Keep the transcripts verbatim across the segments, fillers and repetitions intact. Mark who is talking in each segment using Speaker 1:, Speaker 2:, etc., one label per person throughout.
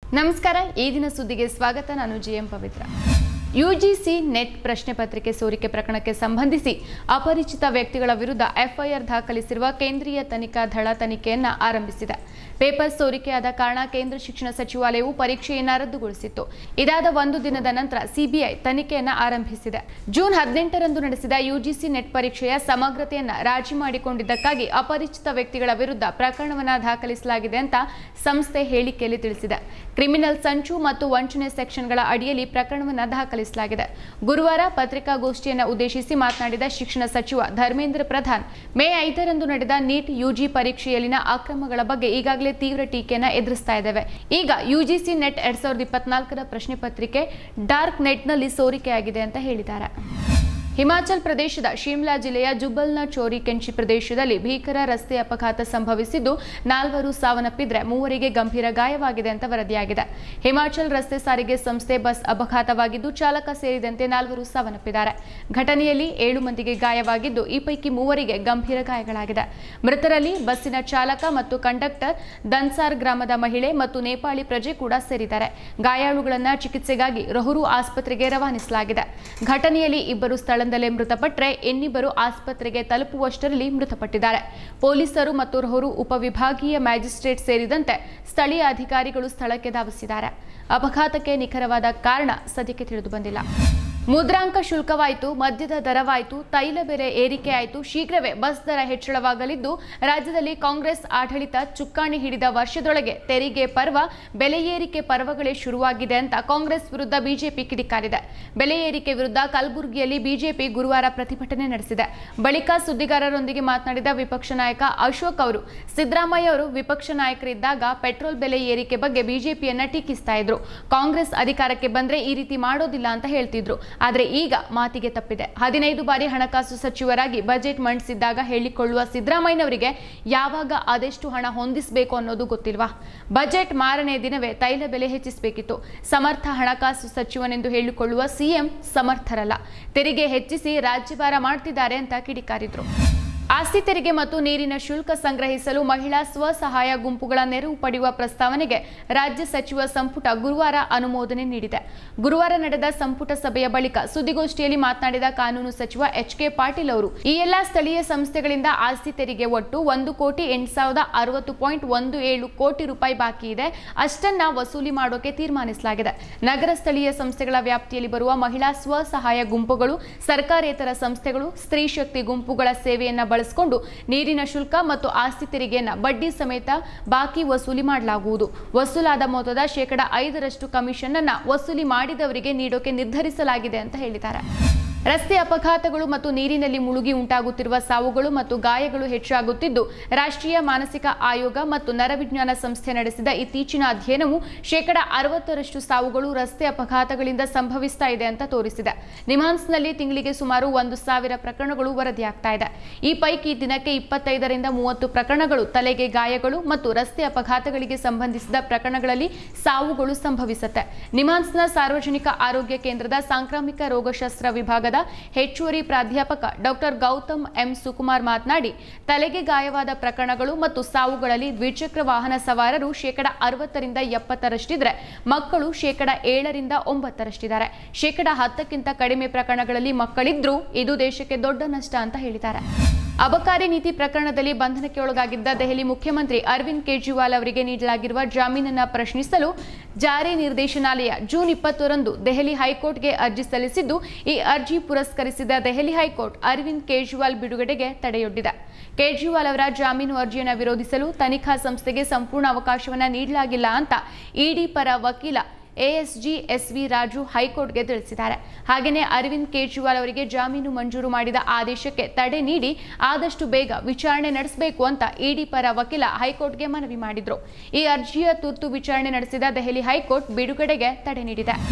Speaker 1: ನಮಸ್ಕಾರ, ಈ ದಿನ ಸುದ್ದಿಗೆ ಸ್ವಾಗತ. ನಾನು ಜಿಎಂ ಪವಿತ್ರ. ಯುಜಿಸಿ ನೆಟ್ ಪ್ರಶ್ನೆ ಪತ್ರಿಕೆ ಸೋರಿಕೆ ಪ್ರಕರಣಕ್ಕೆ ಸಂಬಂಧಿಸಿ ಅಪರಿಚಿತ ವ್ಯಕ್ತಿಗಳ ವಿರುದ್ಧ ಎಫ್ಐಆರ್ ದಾಖಲಿಸಿರುವ ಕೇಂದ್ರೀಯ ತನಿಖಾ ದಳ ತನಿಖೆಯನ್ನು ಆರಂಭಿಸಿದೆ. ಪೇಪರ್ ಸೋರಿಕೆಯಾದ ಕಾರಣ ಕೇಂದ್ರ ಶಿಕ್ಷಣ ಸಚಿವಾಲಯವು ಪರೀಕ್ಷೆಯನ್ನು ರದ್ದುಗೊಳಿಸಿತ್ತು. ಇದಾದ ಒಂದು ದಿನದ ನಂತರ ಸಿಬಿಐ ತನಿಖೆಯನ್ನು ಆರಂಭಿಸಿದೆ. ಜೂನ್ ಹದಿನೆಂಟರಂದು ನಡೆಸಿದ ಯುಜಿಸಿ ನೆಟ್ ಪರೀಕ್ಷೆಯ ಸಮಗ್ರತೆಯನ್ನು ರಾಜಿ ಮಾಡಿಕೊಂಡಿದ್ದಕ್ಕಾಗಿ ಅಪರಿಚಿತ ವ್ಯಕ್ತಿಗಳ ವಿರುದ್ಧ ಪ್ರಕರಣವನ್ನು ದಾಖಲಿಸಲಾಗಿದೆ ಅಂತ ಸಂಸ್ಥೆ ಹೇಳಿಕೆಯಲ್ಲಿ ತಿಳಿಸಿದೆ. ಕ್ರಿಮಿನಲ್ ಸಂಚು ಮತ್ತು ವಂಚನೆ ಸೆಕ್ಷನ್ಗಳ ಅಡಿಯಲ್ಲಿ ಪ್ರಕರಣವನ್ನು ದಾಖಲಿಸಲಾಗಿದೆ. ಗುರುವಾರ ಪತ್ರಿಕಾಗೋಷ್ಠಿಯನ್ನು ಉದ್ದೇಶಿಸಿ ಮಾತನಾಡಿದ ಶಿಕ್ಷಣ ಸಚಿವ ಧರ್ಮೇಂದ್ರ ಪ್ರಧಾನ್, ಮೇ ಐದರಂದು ನಡೆದ ನೀಟ್ ಯುಜಿ ಪರೀಕ್ಷೆಯಲ್ಲಿನ ಅಕ್ರಮಗಳ ಬಗ್ಗೆ ಈಗಾಗಲೇ ತೀವ್ರ ಟೀಕೆಯನ್ನು ಎದುರಿಸ್ತಾ ಇದ್ದೇವೆ. ಈಗ ಯುಜಿಸಿ ನೆಟ್ ಎರಡ್ ಸಾವಿರದ ಇಪ್ಪತ್ನಾಲ್ಕರ ಪ್ರಶ್ನೆ ಪತ್ರಿಕೆ ಡಾರ್ಕ್ ನೆಟ್ನಲ್ಲಿ ಸೋರಿಕೆಯಾಗಿದೆ ಅಂತ ಹೇಳಿದ್ದಾರೆ. ಹಿಮಾಚಲ್ ಪ್ರದೇಶದ ಶಿಮ್ಲಾ ಜಿಲ್ಲೆಯ ಜುಬ್ಬಲ್ನ ಚೋರಿ ಕೆಂಚಿ ಪ್ರದೇಶದಲ್ಲಿ ಭೀಕರ ರಸ್ತೆ ಅಪಘಾತ ಸಂಭವಿಸಿದ್ದು ನಾಲ್ವರು ಸಾವನ್ನಪ್ಪಿದ್ರೆ ಮೂವರಿಗೆ ಗಂಭೀರ ಗಾಯವಾಗಿದೆ ಅಂತ ವರದಿಯಾಗಿದೆ. ಹಿಮಾಚಲ್ ರಸ್ತೆ ಸಾರಿಗೆ ಸಂಸ್ಥೆ ಬಸ್ ಅಪಘಾತವಾಗಿದ್ದು ಚಾಲಕ ಸೇರಿದಂತೆ ನಾಲ್ವರು ಸಾವನ್ನಪ್ಪಿದ್ದಾರೆ. ಘಟನೆಯಲ್ಲಿ ಏಳು ಮಂದಿಗೆ ಗಾಯವಾಗಿದ್ದು ಈ ಪೈಕಿ ಮೂವರಿಗೆ ಗಂಭೀರ ಗಾಯಗಳಾಗಿದೆ. ಮೃತರಲ್ಲಿ ಬಸ್ಸಿನ ಚಾಲಕ ಮತ್ತು ಕಂಡಕ್ಟರ್, ದನ್ಸಾರ್ ಗ್ರಾಮದ ಮಹಿಳೆ ಮತ್ತು ನೇಪಾಳಿ ಪ್ರಜೆ ಕೂಡ ಸೇರಿದ್ದಾರೆ. ಗಾಯಾಳುಗಳನ್ನು ಚಿಕಿತ್ಸೆಗಾಗಿ ರೊಹುರು ಆಸ್ಪತ್ರೆಗೆ ರವಾನಿಸಲಾಗಿದೆ. ಘಟನೆಯಲ್ಲಿ ಇಬ್ಬರು ಸ್ಥಳ ಮೃತಪಟ್ಟರೆ ಇನ್ನಿಬ್ಬರು ಆಸ್ಪತ್ರೆಗೆ ತಲುಪುವಷ್ಟರಲ್ಲಿ ಮೃತಪಟ್ಟಿದ್ದಾರೆ. ಪೊಲೀಸರು ಮತ್ತು ರೊಹುರು ಉಪವಿಭಾಗೀಯ ಮ್ಯಾಜಿಸ್ಟ್ರೇಟ್ ಸೇರಿದಂತೆ ಸ್ಥಳೀಯ ಅಧಿಕಾರಿಗಳು ಸ್ಥಳಕ್ಕೆ ಧಾವಿಸಿದ್ದಾರೆ. ಅಪಘಾತಕ್ಕೆ ನಿಖರವಾದ ಕಾರಣ ಸದ್ಯಕ್ಕೆ ತಿಳಿದು ಬಂದಿಲ್ಲ. ಮುದ್ರಾಂಕ ಶುಲ್ಕವಾಯಿತು, ಮದ್ಯದ ದರವಾಯಿತು, ತೈಲ ಬೆಲೆ ಏರಿಕೆ ಆಯಿತು, ಶೀಘ್ರವೇ ಬಸ್ ದರ ಹೆಚ್ಚಳವಾಗಲಿದ್ದು ರಾಜ್ಯದಲ್ಲಿ ಕಾಂಗ್ರೆಸ್ ಆಡಳಿತ ಚುಕ್ಕಾಣಿ ಹಿಡಿದ ವರ್ಷದೊಳಗೆ ತೆರಿಗೆ ಪರ್ವ, ಬೆಲೆ ಏರಿಕೆ ಪರ್ವಗಳೇ ಶುರುವಾಗಿದೆ ಅಂತ ಕಾಂಗ್ರೆಸ್ ವಿರುದ್ಧ ಬಿಜೆಪಿ ಕಿಡಿಕಾರಿದೆ. ಬೆಲೆ ಏರಿಕೆ ವಿರುದ್ಧ ಕಲಬುರಗಿಯಲ್ಲಿ ಬಿಜೆಪಿ ಗುರುವಾರ ಪ್ರತಿಭಟನೆ ನಡೆಸಿದೆ. ಬಳಿಕ ಸುದ್ದಿಗಾರರೊಂದಿಗೆ ಮಾತನಾಡಿದ ವಿಪಕ್ಷ ನಾಯಕ ಅಶೋಕ್ ಅವರು, ಸಿದ್ದರಾಮಯ್ಯ ಅವರು ವಿಪಕ್ಷ ನಾಯಕರಿದ್ದಾಗ ಪೆಟ್ರೋಲ್ ಬೆಲೆ ಏರಿಕೆ ಬಗ್ಗೆ ಬಿಜೆಪಿಯನ್ನ ಟೀಕಿಸ್ತಾ ಇದ್ರು. ಕಾಂಗ್ರೆಸ್ ಅಧಿಕಾರಕ್ಕೆ ಬಂದ್ರೆ ಈ ರೀತಿ ಮಾಡೋದಿಲ್ಲ ಅಂತ ಹೇಳ್ತಿದ್ರು. ಆದರೆ ಈಗ ಮಾತಿಗೆ ತಪ್ಪಿದೆ. ಹದಿನೈದು ಬಾರಿ ಹಣಕಾಸು ಸಚಿವರಾಗಿ ಬಜೆಟ್ ಮಂಡಿಸಿದ್ದಾಗ ಹೇಳಿಕೊಳ್ಳುವ ಸಿದ್ದರಾಮಯ್ಯನವರಿಗೆ ಯಾವಾಗ ಅದೆಷ್ಟು ಹಣ ಹೊಂದಿಸಬೇಕು ಅನ್ನೋದು ಗೊತ್ತಿಲ್ವಾ? ಬಜೆಟ್ ಮಾರನೇ ದಿನವೇ ತೈಲ ಬೆಲೆ ಹೆಚ್ಚಿಸಬೇಕಿತ್ತು. ಸಮರ್ಥ ಹಣಕಾಸು ಸಚಿವನೆಂದು ಹೇಳಿಕೊಳ್ಳುವ ಸಿಎಂ ಸಮರ್ಥರಲ್ಲ. ತೆರಿಗೆ ಹೆಚ್ಚಿಸಿ ರಾಜ್ಯಭಾರ ಮಾಡ್ತಿದ್ದಾರೆ ಅಂತ ಕಿಡಿಕಾರಿದ್ರು. ಆಸ್ತಿ ತೆರಿಗೆ ಮತ್ತು ನೀರಿನ ಶುಲ್ಕ ಸಂಗ್ರಹಿಸಲು ಮಹಿಳಾ ಸ್ವಸಹಾಯ ಗುಂಪುಗಳ ನೆರವು ಪಡೆಯುವ ಪ್ರಸ್ತಾವನೆಗೆ ರಾಜ್ಯ ಸಚಿವ ಸಂಪುಟ ಗುರುವಾರ ಅನುಮೋದನೆ ನೀಡಿದೆ. ಗುರುವಾರ ನಡೆದ ಸಂಪುಟ ಸಭೆಯ ಬಳಿಕ ಸುದ್ದಿಗೋಷ್ಠಿಯಲ್ಲಿ ಮಾತನಾಡಿದ ಕಾನೂನು ಸಚಿವ ಎಚ್ ಕೆ ಪಾಟೀಲ್ ಅವರು, ಈ ಎಲ್ಲಾ ಸ್ಥಳೀಯ ಸಂಸ್ಥೆಗಳಿಂದ ಆಸ್ತಿ ತೆರಿಗೆ ಒಟ್ಟು ಒಂದು ಕೋಟಿ ಎಂಟು ಸಾವಿರದ ಅರವತ್ತು ಪಾಯಿಂಟ್ ಒಂದು ಏಳು ಕೋಟಿ ರೂಪಾಯಿ ಬಾಕಿ ಇದೆ. ಅಷ್ಟನ್ನ ವಸೂಲಿ ಮಾಡೋಕೆ ತೀರ್ಮಾನಿಸಲಾಗಿದೆ. ನಗರ ಸ್ಥಳೀಯ ಸಂಸ್ಥೆಗಳ ವ್ಯಾಪ್ತಿಯಲ್ಲಿ ಬರುವ ಮಹಿಳಾ ಸ್ವಸಹಾಯ ಗುಂಪುಗಳು, ಸರ್ಕಾರೇತರ ಸಂಸ್ಥೆಗಳು, ಸ್ತ್ರೀ ಶಕ್ತಿ ಗುಂಪುಗಳ ಸೇವೆಯನ್ನ ಬಳಸಿಕೊಂಡು ನೀರಿನ ಶುಲ್ಕ ಮತ್ತು ಆಸ್ತಿ ತೆರಿಗೆಯನ್ನು ಬಡ್ಡಿ ಸಮೇತ ಬಾಕಿ ವಸೂಲಿ ಮಾಡಲಾಗುವುದು. ವಸೂಲಾದ ಮೊತ್ತದ ಶೇಕಡ ಐದರಷ್ಟು ಕಮಿಷನ್ ಅನ್ನು ವಸೂಲಿ ಮಾಡಿದವರಿಗೆ ನೀಡೋಕೆ ನಿರ್ಧರಿಸಲಾಗಿದೆ ಅಂತ ಹೇಳಿದ್ದಾರೆ. ರಸ್ತೆ ಅಪಘಾತಗಳು ಮತ್ತು ನೀರಿನಲ್ಲಿ ಮುಳುಗಿ ಉಂಟಾಗುತ್ತಿರುವ ಸಾವುಗಳು ಮತ್ತು ಗಾಯಗಳು ಹೆಚ್ಚಾಗುತ್ತಿದ್ದು ರಾಷ್ಟ್ರೀಯ ಮಾನಸಿಕ ಆಯೋಗ ಮತ್ತು ನರವಿಜ್ಞಾನ ಸಂಸ್ಥೆ ನಡೆಸಿದ ಇತ್ತೀಚಿನ ಅಧ್ಯಯನವು ಶೇಕಡ ಅರವತ್ತರಷ್ಟು ಸಾವುಗಳು ರಸ್ತೆ ಅಪಘಾತಗಳಿಂದ ಸಂಭವಿಸ್ತಾ ಇದೆ ಅಂತ ತೋರಿಸಿದೆ. ನಿಮ್ಹಾನ್ಸ್ನಲ್ಲಿ ತಿಂಗಳಿಗೆ ಸುಮಾರು ಒಂದು ಸಾವಿರ ಪ್ರಕರಣಗಳು ವರದಿಯಾಗ್ತಾ ಇದೆ. ಈ ಪೈಕಿ ದಿನಕ್ಕೆ ಇಪ್ಪತ್ತೈದರಿಂದ ಮೂವತ್ತು ಪ್ರಕರಣಗಳು ತಲೆಗೆ ಗಾಯಗಳು ಮತ್ತು ರಸ್ತೆ ಅಪಘಾತಗಳಿಗೆ ಸಂಬಂಧಿಸಿದ ಪ್ರಕರಣಗಳಲ್ಲಿ ಸಾವುಗಳು ಸಂಭವಿಸುತ್ತೆ. ನಿಮ್ಹಾನ್ಸ್ನ ಸಾರ್ವಜನಿಕ ಆರೋಗ್ಯ ಕೇಂದ್ರದ ಸಾಂಕ್ರಾಮಿಕ ರೋಗಶಾಸ್ತ್ರ ವಿಭಾಗದ ಹೆಚ್ಚುವರಿ ಪ್ರಾಧ್ಯಾಪಕ ಡಾಕ್ಟರ್ ಗೌತಮ್ ಎಂ ಸುಕುಮಾರ್ ಮಾತನಾಡಿ, ತಲೆಗೆ ಗಾಯವಾದ ಪ್ರಕರಣಗಳು ಮತ್ತು ಸಾವುಗಳಲ್ಲಿ ದ್ವಿಚಕ್ರ ವಾಹನ ಸವಾರರು ಶೇಕಡ ಅರವತ್ತರಿಂದ ಎಪ್ಪತ್ತರಷ್ಟಿದ್ರೆ ಮಕ್ಕಳು ಶೇಕಡ ಏಳರಿಂದ ಒಂಬತ್ತರಷ್ಟಿದ್ದಾರೆ. ಶೇಕಡ ಹತ್ತಕ್ಕಿಂತ ಕಡಿಮೆ ಪ್ರಕರಣಗಳಲ್ಲಿ ಮಕ್ಕಳಿದ್ರೂ ಇದು ದೇಶಕ್ಕೆ ದೊಡ್ಡ ನಷ್ಟ ಅಂತ ಹೇಳಿದ್ದಾರೆ. ಅಬಕಾರಿ ನೀತಿ ಪ್ರಕರಣದಲ್ಲಿ ಬಂಧನಕ್ಕೆ ಒಳಗಾಗಿದ್ದ ದೆಹಲಿ ಮುಖ್ಯಮಂತ್ರಿ ಅರವಿಂದ್ ಕೇಜ್ರಿವಾಲ್ ಅವರಿಗೆ ನೀಡಲಾಗಿರುವ ಜಾಮೀನನ್ನು ಪ್ರಶ್ನಿಸಲು ಜಾರಿ ನಿರ್ದೇಶನಾಲಯ ಜೂನ್ ಇಪ್ಪತ್ತರಂದು ದೆಹಲಿ ಹೈಕೋರ್ಟ್ಗೆ ಅರ್ಜಿ ಸಲ್ಲಿಸಿದ್ದು, ಈ ಅರ್ಜಿ ಪುರಸ್ಕರಿಸಿದ ದೆಹಲಿ ಹೈಕೋರ್ಟ್ ಅರವಿಂದ್ ಕೇಜ್ರಿವಾಲ್ ಬಿಡುಗಡೆಗೆ ತಡೆಯೊಡ್ಡಿದೆ. ಕೇಜ್ರಿವಾಲ್ ಅವರ ಜಾಮೀನು ಅರ್ಜಿಯನ್ನು ವಿರೋಧಿಸಲು ತನಿಖಾ ಸಂಸ್ಥೆಗೆ ಸಂಪೂರ್ಣ ಅವಕಾಶವನ್ನು ನೀಡಲಾಗಿಲ್ಲ ಅಂತ ಇಡಿ ಪರ ವಕೀಲ ಎಎಸ್ಜಿ ಎಸ್ವಿ ರಾಜು ಹೈಕೋರ್ಟ್ಗೆ ತಿಳಿಸಿದ್ದಾರೆ. ಹಾಗೆಯೇ ಅರವಿಂದ್ ಕೇಜ್ರಿವಾಲ್ ಅವರಿಗೆ ಜಾಮೀನು ಮಂಜೂರು ಮಾಡಿದ ಆದೇಶಕ್ಕೆ ತಡೆ ನೀಡಿ ಆದಷ್ಟು ಬೇಗ ವಿಚಾರಣೆ ನಡೆಸಬೇಕು ಅಂತ ಇಡಿ ಪರ ವಕೀಲ ಹೈಕೋರ್ಟ್ಗೆ ಮನವಿ ಮಾಡಿದ್ರು. ಈ ಅರ್ಜಿಯ ತುರ್ತು ವಿಚಾರಣೆ ನಡೆಸಿದ ದೆಹಲಿ ಹೈಕೋರ್ಟ್ ಬಿಡುಗಡೆಗೆ ತಡೆ ನೀಡಿದೆ.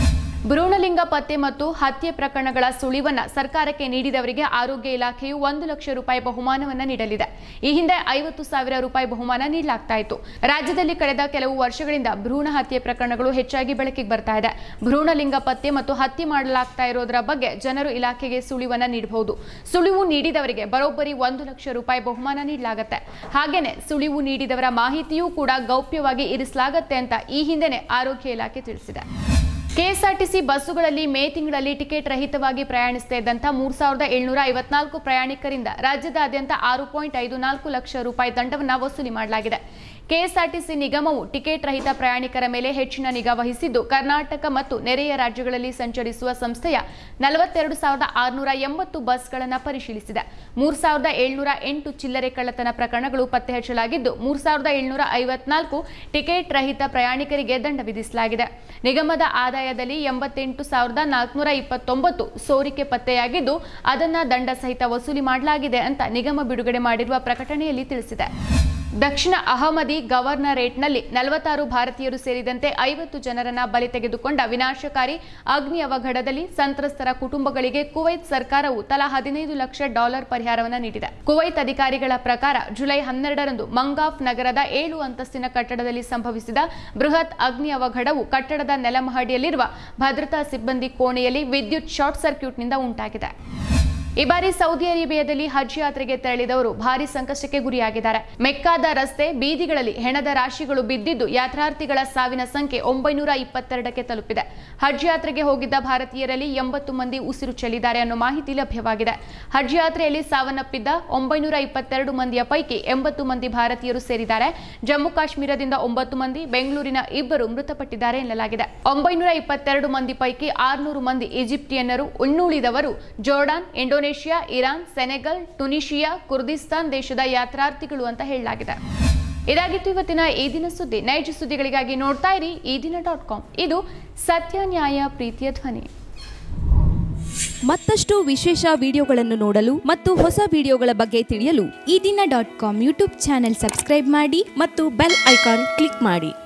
Speaker 1: ಭ್ರೂಣಲಿಂಗ ಪತ್ತೆ ಮತ್ತು ಹತ್ಯೆ ಪ್ರಕರಣಗಳ ಸುಳಿವನ್ನ ಸರ್ಕಾರಕ್ಕೆ ನೀಡಿದವರಿಗೆ ಆರೋಗ್ಯ ಇಲಾಖೆಯು ಒಂದು ಲಕ್ಷ ರೂಪಾಯಿ ಬಹುಮಾನವನ್ನ ನೀಡಲಿದೆ. ಈ ಹಿಂದೆ ಐವತ್ತು ಸಾವಿರ ರೂಪಾಯಿ ಬಹುಮಾನ ನೀಡಲಾಗ್ತಾ ಇತ್ತು. ರಾಜ್ಯದಲ್ಲಿ ಕಳೆದ ಕೆಲವು ವರ್ಷಗಳಿಂದ ಭ್ರೂಣ ಹತ್ಯೆ ಪ್ರಕರಣಗಳು ಹೆಚ್ಚಾಗಿ ಬೆಳಕಿಗೆ ಬರ್ತಾ ಇದೆ. ಭ್ರೂಣಲಿಂಗ ಪತ್ತೆ ಮತ್ತು ಹತ್ಯೆ ಮಾಡಲಾಗ್ತಾ ಇರೋದರ ಬಗ್ಗೆ ಜನರು ಇಲಾಖೆಗೆ ಸುಳಿವನ್ನ ನೀಡಬಹುದು. ಸುಳಿವು ನೀಡಿದವರಿಗೆ ಬರೋಬ್ಬರಿ ಒಂದು ಲಕ್ಷ ರೂಪಾಯಿ ಬಹುಮಾನ ನೀಡಲಾಗುತ್ತೆ. ಹಾಗೇನೆ ಸುಳಿವು ನೀಡಿದವರ ಮಾಹಿತಿಯೂ ಕೂಡ ಗೌಪ್ಯವಾಗಿ ಇರಿಸಲಾಗುತ್ತೆ ಅಂತ ಈ ಹಿಂದೆನೆ ಆರೋಗ್ಯ ಇಲಾಖೆ ತಿಳಿಸಿದೆ. ಕೆಎಸ್ಆರ್ಟಿಸಿ ಬಸ್ಸುಗಳಲ್ಲಿ ಮೇ ತಿಂಗಳಲ್ಲಿ ಟಿಕೆಟ್ ರಹಿತವಾಗಿ ಪ್ರಯಾಣಿಸ್ತಾ ಇದ್ದಂಥ ಮೂರ್ ಸಾವಿರದ ಏಳ್ನೂರ ಐವತ್ನಾಲ್ಕು ಪ್ರಯಾಣಿಕರಿಂದ ರಾಜ್ಯದಾದ್ಯಂತ ಆರು ಪಾಯಿಂಟ್ ಐದು ನಾಲ್ಕು ಲಕ್ಷ ರೂಪಾಯಿ ದಂಡವನ್ನು ವಸೂಲಿ ಮಾಡಲಾಗಿದೆ. ಕೆಎಸ್ಆರ್ಟಿಸಿ ನಿಗಮವು ಟಿಕೆಟ್ ರಹಿತ ಪ್ರಯಾಣಿಕರ ಮೇಲೆ ಹೆಚ್ಚಿನ ನಿಗಾ ವಹಿಸಿದ್ದು, ಕರ್ನಾಟಕ ಮತ್ತು ನೆರೆಯ ರಾಜ್ಯಗಳಲ್ಲಿ ಸಂಚರಿಸುವ ಸಂಸ್ಥೆಯ ನಲವತ್ತೆರಡು ಸಾವಿರದ ಆರುನೂರ ಎಂಬತ್ತು ಬಸ್ಗಳನ್ನು ಪರಿಶೀಲಿಸಿದೆ. ಮೂರ್ ಸಾವಿರದ ಏಳ್ನೂರ ಎಂಟು ಚಿಲ್ಲರೆ ಕಳ್ಳತನ ಪ್ರಕರಣಗಳು ಪತ್ತೆ ಹಚ್ಚಲಾಗಿದ್ದು, ಮೂರ್ ಸಾವಿರದ ಏಳ್ನೂರ ಐವತ್ನಾಲ್ಕು ಟಿಕೆಟ್ ರಹಿತ ಪ್ರಯಾಣಿಕರಿಗೆ ದಂಡ ವಿಧಿಸಲಾಗಿದೆ. ನಿಗಮದ ಆದಾಯದಲ್ಲಿ ಎಂಬತ್ತೆಂಟು ಸಾವಿರದ ನಾಲ್ಕುನೂರ ಇಪ್ಪತ್ತೊಂಬತ್ತು ಸೋರಿಕೆ ಪತ್ತೆಯಾಗಿದ್ದು, ಅದನ್ನ ದಂಡ ಸಹಿತ ವಸೂಲಿ ಮಾಡಲಾಗಿದೆ ಅಂತ ನಿಗಮ ಬಿಡುಗಡೆ ಮಾಡಿರುವ ಪ್ರಕಟಣೆಯಲ್ಲಿ ತಿಳಿಸಿದೆ. ದಕ್ಷಿಣ ಅಹಮದಿ ಗವರ್ನರೇಟ್ನಲ್ಲಿ ನಲವತ್ತಾರು ಭಾರತೀಯರು ಸೇರಿದಂತೆ ಐವತ್ತು ಜನರನ್ನ ಬಲಿ ತೆಗೆದುಕೊಂಡ ವಿನಾಶಕಾರಿ ಅಗ್ನಿ ಅವಘಡದಲ್ಲಿ ಸಂತ್ರಸ್ತರ ಕುಟುಂಬಗಳಿಗೆ ಕುವೈತ್ ಸರ್ಕಾರವು ತಲಾ ಹದಿನೈದು ಲಕ್ಷ ಡಾಲರ್ ಪರಿಹಾರವನ್ನು ನೀಡಿದೆ. ಕುವೈತ್ ಅಧಿಕಾರಿಗಳ ಪ್ರಕಾರ ಜುಲೈ ಹನ್ನೆರಡರಂದು ಮಂಗಾಫ್ ನಗರದ ಏಳು ಅಂತಸ್ತಿನ ಕಟ್ಟಡದಲ್ಲಿ ಸಂಭವಿಸಿದ ಬೃಹತ್ ಅಗ್ನಿ ಅವಘಡವು ಕಟ್ಟಡದ ನೆಲಮಹಡಿಯಲ್ಲಿರುವ ಭದ್ರತಾ ಸಿಬ್ಬಂದಿ ಕೋಣೆಯಲ್ಲಿ ವಿದ್ಯುತ್ ಶಾರ್ಟ್ ಸರ್ಕ್ಯೂಟ್ನಿಂದ ಉಂಟಾಗಿದೆ. ಈ ಬಾರಿ ಸೌದಿ ಅರೇಬಿಯಾದಲ್ಲಿ ಹಜ್ ಯಾತ್ರೆಗೆ ತೆರಳಿದವರು ಭಾರಿ ಸಂಕಷ್ಟಕ್ಕೆ ಗುರಿಯಾಗಿದ್ದಾರೆ. ಮೆಕ್ಕಾದ ರಸ್ತೆ ಬೀದಿಗಳಲ್ಲಿ ಹೆಣದ ರಾಶಿಗಳು ಬಿದ್ದಿದ್ದು, ಯಾತ್ರಾರ್ಥಿಗಳ ಸಾವಿನ ಸಂಖ್ಯೆ ಒಂಬೈನೂರ ಇಪ್ಪತ್ತೆರಡಕ್ಕೆ ತಲುಪಿದೆ. ಹಜ್ ಯಾತ್ರೆಗೆ ಹೋಗಿದ್ದ ಭಾರತೀಯರಲ್ಲಿ ಎಂಬತ್ತು ಮಂದಿ ಉಸಿರು ಚೆಲ್ಲಿದ್ದಾರೆ ಅನ್ನೋ ಮಾಹಿತಿ ಲಭ್ಯವಾಗಿದೆ. ಹಜ್ ಯಾತ್ರೆಯಲ್ಲಿ ಸಾವನ್ನಪ್ಪಿದ್ದ ಒಂಬೈನೂರ ಇಪ್ಪತ್ತೆರಡು ಮಂದಿಯ ಪೈಕಿ ಎಂಬತ್ತು ಮಂದಿ ಭಾರತೀಯರು ಸೇರಿದ್ದಾರೆ. ಜಮ್ಮು ಕಾಶ್ಮೀರದಿಂದ ಒಂಬತ್ತು ಮಂದಿ, ಬೆಂಗಳೂರಿನ ಇಬ್ಬರು ಮೃತಪಟ್ಟಿದ್ದಾರೆ ಎನ್ನಲಾಗಿದೆ. ಒಂಬೈನೂರ ಇಪ್ಪತ್ತೆರಡು ಮಂದಿ ಪೈಕಿ ಆರುನೂರು ಮಂದಿ ಈಜಿಪ್ಟಿಯನ್ನರು, ಇನ್ನುಳಿದವರು Jordan, Indonesia, Iran, Senegal, Tunisia, Kurdistan ದೇಶದ ಯಾತ್ರಾರ್ಥಿಗಳು ಅಂತ ಹೇಳಲಾಗಿದೆ. ಇದಾಗಿತ್ತು ಇವತ್ತಿನ ಈ ದಿನ ಸುದ್ದಿ. ನೈಜ ಸುದ್ದಿಗಳಿಗಾಗಿ ನೋಡ್ತಾ ಇರಿ ಈ ದಿನ ಡಾಟ್ ಕಾಮ್. ಇದು ಸತ್ಯ, ನ್ಯಾಯ, ಪ್ರೀತಿಯ ಧ್ವನಿ.
Speaker 2: ಮತ್ತಷ್ಟು ವಿಶೇಷ ವಿಡಿಯೋಗಳನ್ನು ನೋಡಲು ಮತ್ತು ಹೊಸ ವಿಡಿಯೋಗಳ ಬಗ್ಗೆ ತಿಳಿಯಲು ಈ ದಿನ dot com YouTube channel subscribe ಮಾಡಿ ಮತ್ತು ಬೆಲ್ ಐಕಾನ್ ಕ್ಲಿಕ್ ಮಾಡಿ.